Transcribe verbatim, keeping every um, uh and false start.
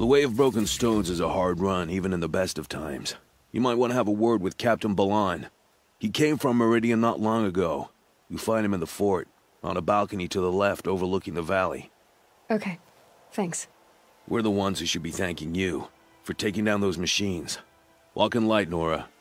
The Way of Broken Stones is a hard run, even in the best of times. You might want to have a word with Captain Balan. He came from Meridian not long ago. You find him in the fort, on a balcony to the left overlooking the valley. Okay, thanks. We're the ones who should be thanking you for taking down those machines. Walk in light, Nora.